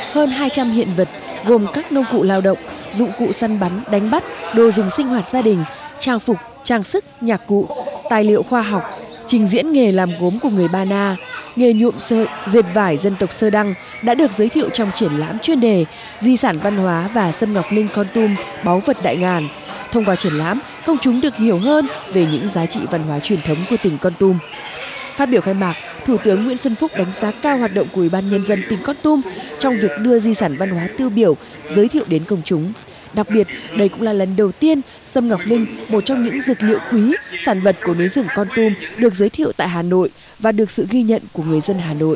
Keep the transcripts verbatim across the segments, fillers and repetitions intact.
hơn hai trăm hiện vật gồm các nông cụ lao động, dụng cụ săn bắn, đánh bắt, đồ dùng sinh hoạt gia đình, trang phục, trang sức, nhạc cụ, tài liệu khoa học, trình diễn nghề làm gốm của người Ba Na, nghề nhuộm sợi, dệt vải dân tộc Sơ Đăng đã được giới thiệu trong triển lãm chuyên đề Di sản văn hóa và Sâm Ngọc Linh Kon Tum, báu vật đại ngàn. Thông qua triển lãm, công chúng được hiểu hơn về những giá trị văn hóa truyền thống của tỉnh Kon Tum. Phát biểu khai mạc, Thủ tướng Nguyễn Xuân Phúc đánh giá cao hoạt động của Ủy ban Nhân dân tỉnh Kon Tum trong việc đưa di sản văn hóa tiêu biểu giới thiệu đến công chúng. Đặc biệt, đây cũng là lần đầu tiên sâm ngọc linh, một trong những dược liệu quý, sản vật của núi rừng Kon Tum, được giới thiệu tại Hà Nội và được sự ghi nhận của người dân Hà Nội.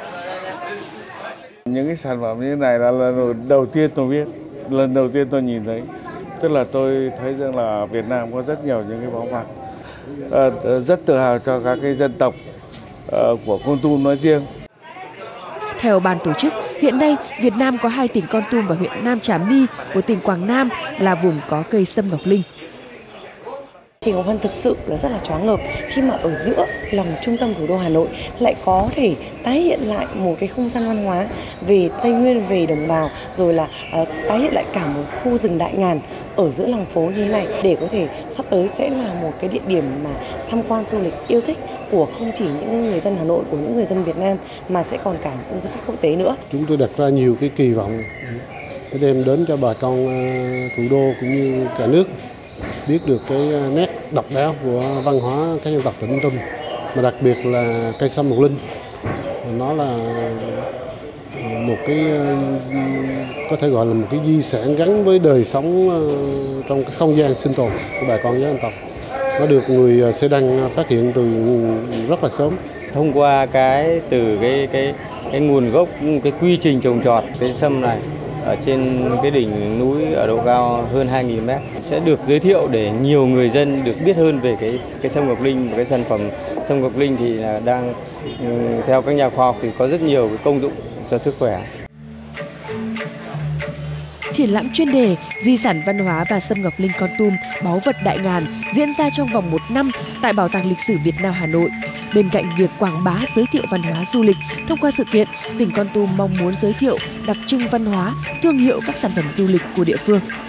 Những cái sản phẩm như thế này là lần đầu tiên tôi biết, lần đầu tiên tôi nhìn thấy. Tức là tôi thấy rằng là Việt Nam có rất nhiều những cái báu vật. À, rất tự hào cho các cái dân tộc uh, của Kon Tum nói riêng. Theo ban tổ chức, hiện nay Việt Nam có hai tỉnh Kon Tum và huyện Nam Trà My của tỉnh Quảng Nam là vùng có cây sâm ngọc linh. Thì Ngọc Hân thực sự là rất là choáng ngợp khi mà ở giữa lòng trung tâm thủ đô Hà Nội lại có thể tái hiện lại một cái không gian văn hóa về Tây Nguyên, về đồng bào, rồi là uh, tái hiện lại cả một khu rừng đại ngàn ở giữa lòng phố như thế này, để có thể sắp tới sẽ là một cái địa điểm mà tham quan du lịch yêu thích của không chỉ những người dân Hà Nội, của những người dân Việt Nam mà sẽ còn cả những du khách quốc tế nữa. Chúng tôi đặt ra nhiều cái kỳ vọng sẽ đem đến cho bà con thủ đô cũng như cả nước biết được cái nét độc đáo của văn hóa các dân tộc tỉnh Kon Tum, mà đặc biệt là cây sâm ngọc linh. Nó là một cái có thể gọi là một cái di sản gắn với đời sống trong cái không gian sinh tồn của bà con với dân tộc. Nó được người Sơ Đăng phát hiện từ rất là sớm. Thông qua cái từ cái cái cái nguồn gốc, cái quy trình trồng trọt cái sâm này ở trên cái đỉnh núi ở độ cao hơn hai nghìn mét sẽ được giới thiệu để nhiều người dân được biết hơn về cái cái sâm ngọc linh. Và cái sản phẩm sâm ngọc linh thì là đang theo các nhà khoa học thì có rất nhiều cái công dụng cho sức khỏe. Triển lãm chuyên đề Di sản văn hóa và sâm ngọc linh Kon Tum, báu vật đại ngàn diễn ra trong vòng một năm tại Bảo tàng Lịch sử Việt Nam Hà Nội. Bên cạnh việc quảng bá giới thiệu văn hóa du lịch, thông qua sự kiện, tỉnh Kon Tum mong muốn giới thiệu đặc trưng văn hóa, thương hiệu các sản phẩm du lịch của địa phương.